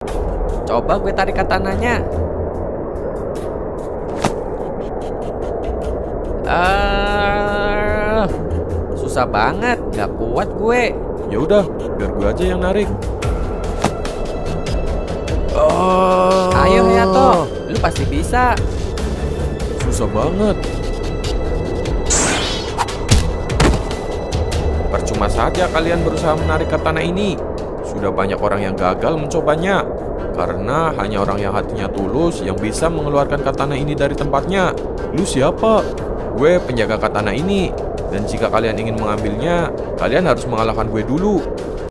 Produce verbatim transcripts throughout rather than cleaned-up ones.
Coba gue tarik katananya. Ah, susah banget, gak kuat gue. Ya udah, biar gue aja yang narik. Oh. Ayo Hayato, lu pasti bisa. Susah banget. Percuma saja kalian berusaha menarik katana ini. Sudah banyak orang yang gagal mencobanya. Karena hanya orang yang hatinya tulus yang bisa mengeluarkan katana ini dari tempatnya. Lu siapa? Gue penjaga katana ini. Dan jika kalian ingin mengambilnya, kalian harus mengalahkan gue dulu.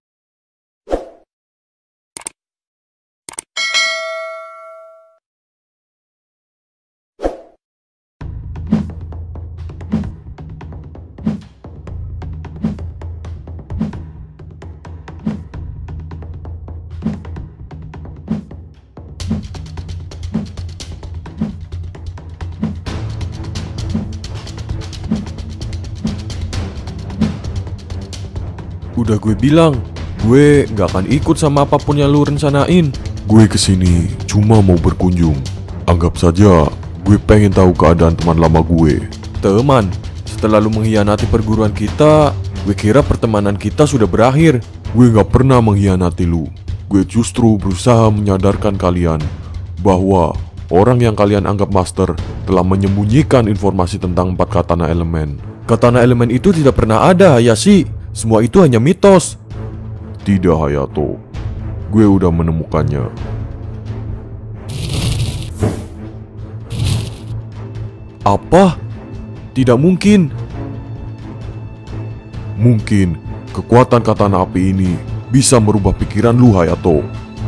Udah gue bilang, gue gak akan ikut sama apapun yang lu rencanain. Gue kesini cuma mau berkunjung. Anggap saja gue pengen tahu keadaan teman lama gue. Teman, setelah lu mengkhianati perguruan kita, gue kira pertemanan kita sudah berakhir. Gue gak pernah mengkhianati lu. Gue justru berusaha menyadarkan kalian bahwa orang yang kalian anggap master telah menyembunyikan informasi tentang empat katana elemen. Katana elemen itu tidak pernah ada, Hayashi. Semua itu hanya mitos. Tidak, Hayato. Gue udah menemukannya. Apa? Tidak mungkin. Mungkin kekuatan katana api ini bisa merubah pikiran lu, Hayato.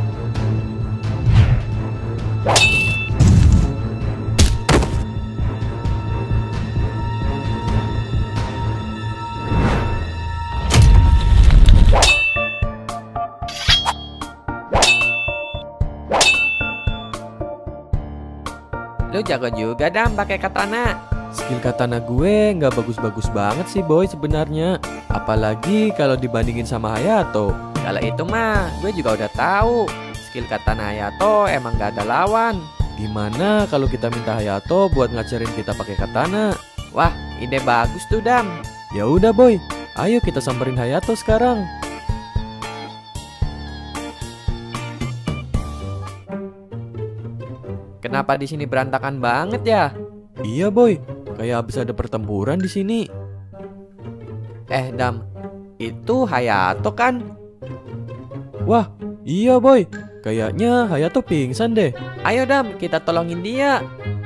Lu jago juga Dam pakai katana. Skill katana gue nggak bagus-bagus banget sih boy sebenarnya. Apalagi kalau dibandingin sama Hayato. Kalau itu mah gue juga udah tahu. Skill katana Hayato emang gak ada lawan. Gimana kalau kita minta Hayato buat ngajarin kita pakai katana? Wah, ide bagus tuh Dam. Ya udah boy, ayo kita samperin Hayato sekarang. Kenapa di sini berantakan banget ya? Iya boy, kayak habis ada pertempuran di sini. Eh Dam, itu Hayato kan? Wah, iya boy, kayaknya Hayato pingsan deh. Ayo Dam, kita tolongin dia.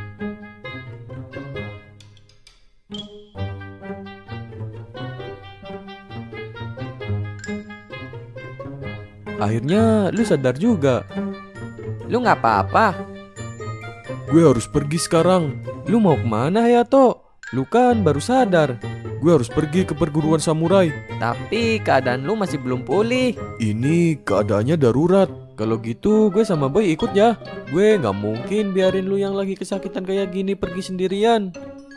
Akhirnya lu sadar juga. Lu gak apa-apa? Gue harus pergi sekarang. Lu mau kemana Hayato? Lu kan baru sadar. Gue harus pergi ke perguruan samurai. Tapi keadaan lu masih belum pulih. Ini keadaannya darurat. Kalau gitu gue sama boy ikut ya. Gue gak mungkin biarin lu yang lagi kesakitan kayak gini pergi sendirian.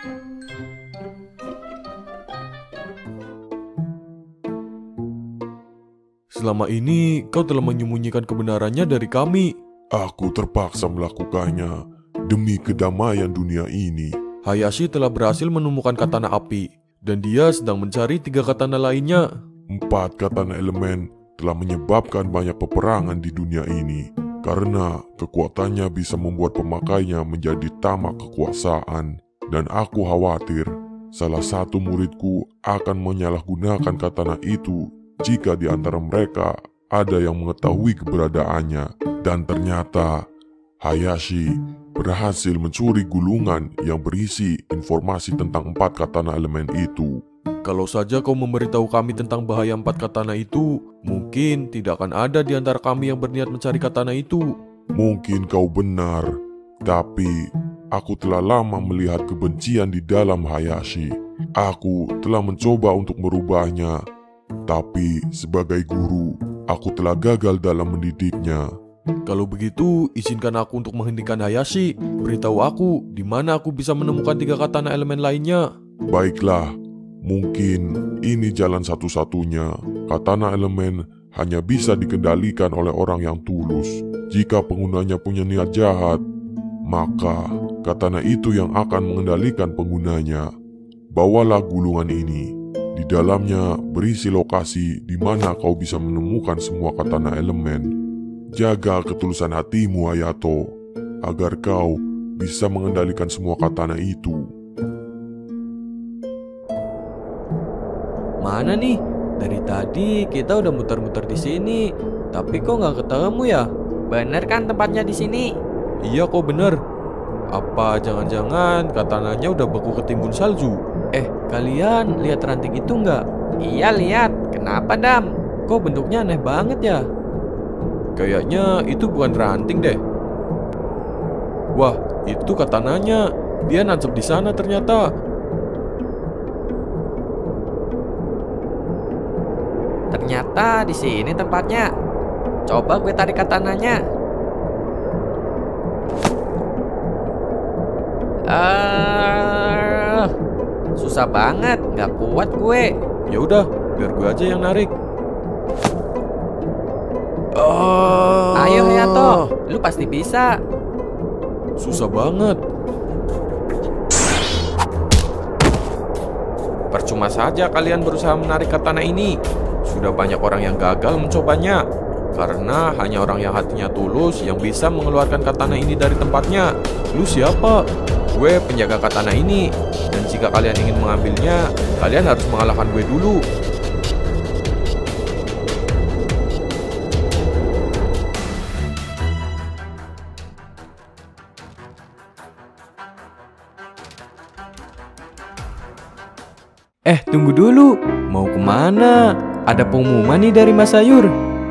Selama ini kau telah menyembunyikan kebenarannya dari kami. Aku terpaksa melakukannya demi kedamaian dunia ini. Hayashi telah berhasil menemukan katana api, dan dia sedang mencari tiga katana lainnya. Empat katana elemen telah menyebabkan banyak peperangan di dunia ini, karena kekuatannya bisa membuat pemakainya menjadi tamak kekuasaan. Dan aku khawatir salah satu muridku akan menyalahgunakan katana itu jika di antara mereka ada yang mengetahui keberadaannya. Dan ternyata Hayashi berhasil mencuri gulungan yang berisi informasi tentang empat katana elemen itu. Kalau saja kau memberitahu kami tentang bahaya empat katana itu, mungkin tidak akan ada di antara kami yang berniat mencari katana itu. Mungkin kau benar, tapi aku telah lama melihat kebencian di dalam Hayashi. Aku telah mencoba untuk merubahnya, tapi sebagai guru, aku telah gagal dalam mendidiknya. Kalau begitu, izinkan aku untuk menghentikan Hayashi. Beritahu aku di mana aku bisa menemukan tiga katana elemen lainnya. Baiklah, mungkin ini jalan satu-satunya. Katana elemen hanya bisa dikendalikan oleh orang yang tulus. Jika penggunanya punya niat jahat, maka katana itu yang akan mengendalikan penggunanya. Bawalah gulungan ini. Di dalamnya berisi lokasi di mana kau bisa menemukan semua katana elemen. Jaga ketulusan hatimu, Hayato, agar kau bisa mengendalikan semua katana itu. Mana nih? Dari tadi kita udah muter-muter di sini, tapi kok nggak ketemu ya? Bener kan tempatnya di sini? Iya kok bener. Apa jangan-jangan katananya udah beku ketimbun salju? Eh, kalian lihat ranting itu nggak? Iya lihat. Kenapa Dam? Kok bentuknya aneh banget ya? Kayaknya itu bukan ranting deh. Wah, itu katananya. Dia nancep di sana ternyata. Ternyata di sini tempatnya. Coba gue tarik katananya. Ah, susah banget, nggak kuat gue. Ya udah, biar gue aja yang narik. Oh. Ayo Hayato, lu pasti bisa. Susah banget. Percuma saja kalian berusaha menarik katana ini. Sudah banyak orang yang gagal mencobanya. Karena hanya orang yang hatinya tulus yang bisa mengeluarkan katana ini dari tempatnya. Lu siapa? Gue penjaga katana ini. Dan jika kalian ingin mengambilnya, kalian harus mengalahkan gue dulu. Eh, tunggu dulu. Mau kemana? Ada pengumuman nih dari Mas Sayur.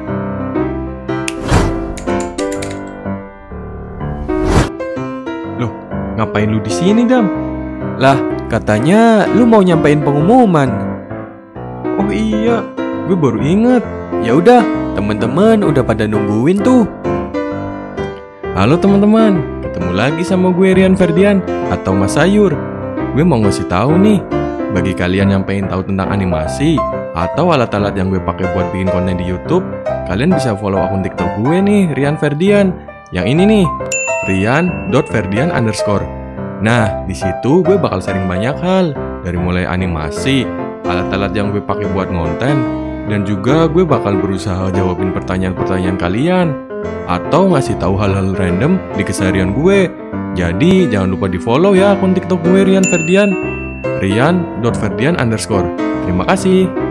Loh, ngapain lu di sini, Dam? Lah, katanya lu mau nyampein pengumuman. Oh iya, gue baru inget. Ya udah, teman-teman udah pada nungguin tuh. Halo teman-teman, ketemu lagi sama gue Rian Ferdian atau Mas Sayur. Gue mau ngasih tahu nih, bagi kalian yang pengen tahu tentang animasi atau alat-alat yang gue pakai buat bikin konten di YouTube, kalian bisa follow akun TikTok gue nih, Rian Ferdian. Yang ini nih, rian dot ferdian underscore. Nah, di situ gue bakal sharing banyak hal, dari mulai animasi, alat-alat yang gue pakai buat ngonten, dan juga gue bakal berusaha jawabin pertanyaan-pertanyaan kalian atau ngasih tahu hal-hal random di keseharian gue. Jadi jangan lupa di follow ya akun TikTok gue Rian Ferdian, rian dot ferdian underscore. Terima kasih.